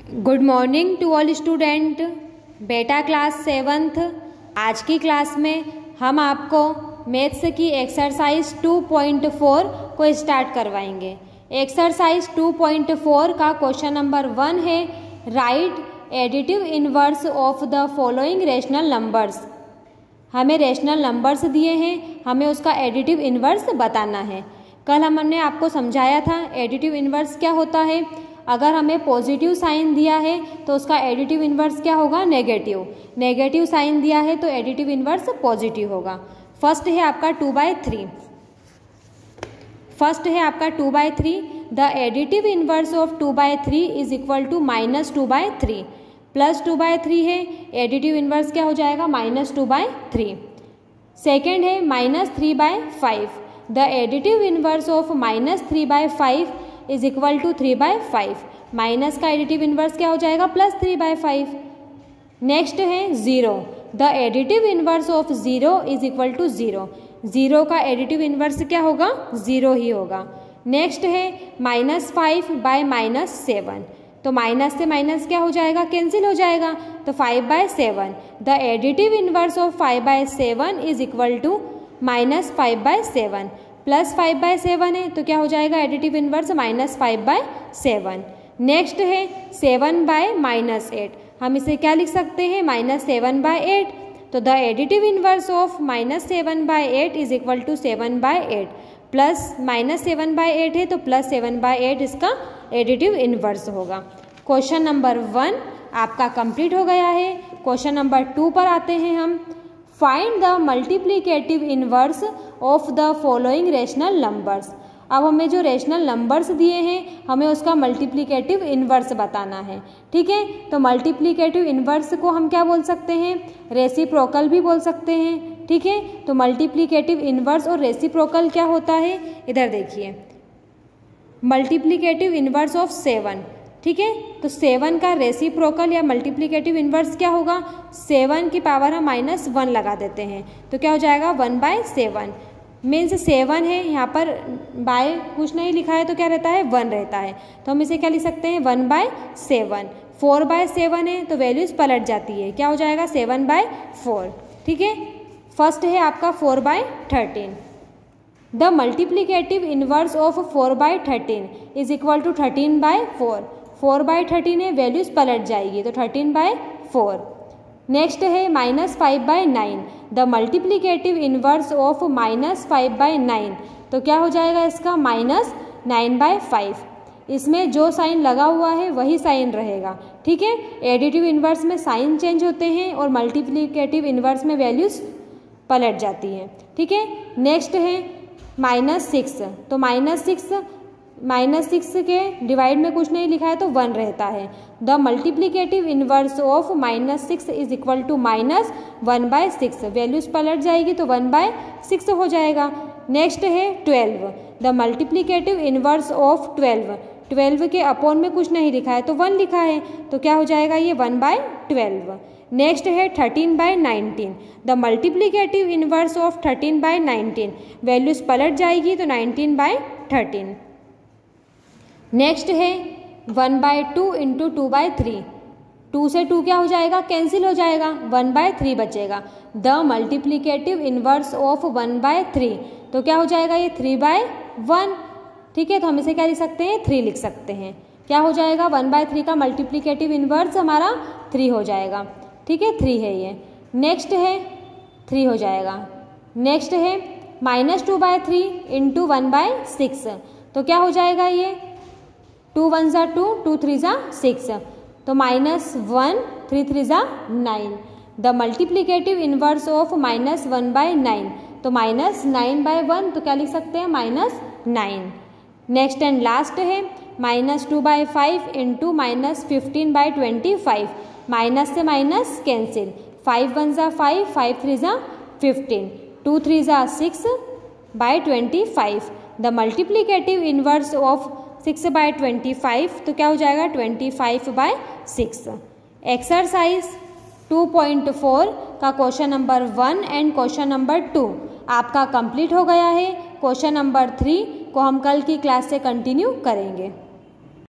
Good morning to all student. बेटा class 7th। आज की क्लास में हम आपको मैथ्स की एक्सरसाइज 2.4 को स्टार्ट करवाएंगे। एक्सरसाइज 2.4 का क्वेश्चन नंबर 1 है, right additive inverse of the following rational numbers. हमें रेशनल नंबर्स दिए हैं, हमें उसका एडिटिव इनवर्स बताना है। कल हमने आपको समझाया था एडिटिव इनवर्स क्या होता है। अगर हमें पॉजिटिव साइन दिया है तो उसका एडिटिव इनवर्स क्या होगा, नेगेटिव। नेगेटिव साइन दिया है तो एडिटिव इनवर्स पॉजिटिव होगा। फर्स्ट है आपका 2/3। फर्स्ट है आपका 2/3। The additive inverse of 2/3 is equal to -2/3। Plus 2/3 है, एडिटिव इनवर्स क्या हो जाएगा, -2/3। सेकेंड है -3/5। The additive inverse of -3/5 is equal to 3/5। Minus का एडिटिव इनवर्स क्या हो जाएगा, +3/5। नेक्स्ट है 0। The additive inverse of 0 is equal to 0। 0 का एडिटिव इनवर्स क्या होगा, 0 ही होगा। नेक्स्ट है -5/-7। तो माइनस से माइनस क्या हो जाएगा, कैंसिल हो जाएगा, तो 5/7। The additive inverse of 5/7 is equal to -5/7। Plus 5/7 है तो क्या हो जाएगा, एडिटिव इनवर्स -5/7। नेक्स्ट है 7/-8। हम इसे क्या लिख सकते हैं, -7/8। तो the additive inverse of -7/8 is equal to 7/8। Plus -7/8 है तो +7/8 इसका एडिटिव इनवर्स होगा। क्वेश्चन नंबर 1 आपका कंप्लीट हो गया है। क्वेश्चन नंबर 2 पर आते हैं हम। Find the multiplicative inverse of the following rational numbers. अब हमें जो रेशनल नंबर्स दिए हैं हमें उसका मल्टीप्लिकेटिव इनवर्स बताना है। ठीक है, तो मल्टीप्लिकेटिव इनवर्स को हम क्या बोल सकते हैं, रेसिप्रोकल भी बोल सकते हैं। ठीक है, तो मल्टीप्लिकेटिव इनवर्स और रेसिप्रोकल क्या होता है, इधर देखिए। Multiplicative inverse of 7। ठीक है, तो 7 का रेसिप्रोकल या मल्टीप्लिकेटिव इनवर्स क्या होगा, 7 की पावर हम -1 लगा देते हैं तो क्या हो जाएगा, 1/7। मीन्स 7 है, यहाँ पर बाय कुछ नहीं लिखा है तो क्या रहता है, 1 रहता है, तो हम इसे क्या लिख सकते हैं, 1/7। 4/7 है तो वैल्यूज पलट जाती है, क्या हो जाएगा, 7/4। ठीक है, फर्स्ट है आपका 4/13। The multiplicative inverse of 4/13 is equal to 13/4। 4/13 है, वैल्यूज पलट जाएगी तो 13/4। नेक्स्ट है -5/9। द मल्टीप्लिकेटिव इनवर्स ऑफ -5/9 तो क्या हो जाएगा इसका, -9/5। इसमें जो साइन लगा हुआ है वही साइन रहेगा। ठीक है, एडिटिव इनवर्स में साइन चेंज होते हैं और मल्टीप्लिकेटिव इनवर्स में वैल्यूज पलट जाती हैं। ठीक है, नेक्स्ट है -6। तो -6 के डिवाइड में कुछ नहीं लिखा है तो 1 रहता है। The multiplicative inverse of -6 is equal to -1/6। Values पलट जाएगी तो 1/6 हो जाएगा। नेक्स्ट है 12। The multiplicative inverse of 12। 12 के अपॉन में कुछ नहीं लिखा है तो 1 लिखा है तो क्या हो जाएगा, ये 1/12। नेक्स्ट है 13/19। The multiplicative inverse of 13/19। Values पलट जाएगी तो 19/13। नेक्स्ट है 1/2 इंटू 2/3। 2 से 2 क्या हो जाएगा, कैंसिल हो जाएगा, 1/3 बचेगा। द मल्टीप्लिकेटिव इनवर्स ऑफ 1/3 तो क्या हो जाएगा, ये 3/1। ठीक है, तो हम इसे क्या लिख सकते हैं, 3 लिख सकते हैं। क्या हो जाएगा, 1/3 का मल्टीप्लिकेटिव इनवर्स हमारा 3 हो जाएगा। ठीक है, 3 है ये। नेक्स्ट है 3 हो जाएगा। नेक्स्ट है -2/3 इंटू 1/6 तो क्या हो जाएगा, ये 2 1 ज़ा 2, 2 3 ज़ा 6 तो -1, 3 3 ज़ा 9। द मल्टीप्लिकेटिव इनवर्स ऑफ -1/9 तो -9/1 तो क्या लिख सकते हैं, -9। नेक्स्ट एंड लास्ट है -2/5 इंटू -15/25। माइनस से माइनस कैंसिल, 5 1 ज़ा 5, 5 3 ज़ा 15, 2 3 ज़ा 6/25। द मल्टीप्लिकेटिव इनवर्स ऑफ 6/25 तो क्या हो जाएगा, 25/6। एक्सरसाइज 2.4 का question number 1 and question number 2 आपका कंप्लीट हो गया है। क्वेश्चन नंबर 3 को हम कल की क्लास से कंटिन्यू करेंगे।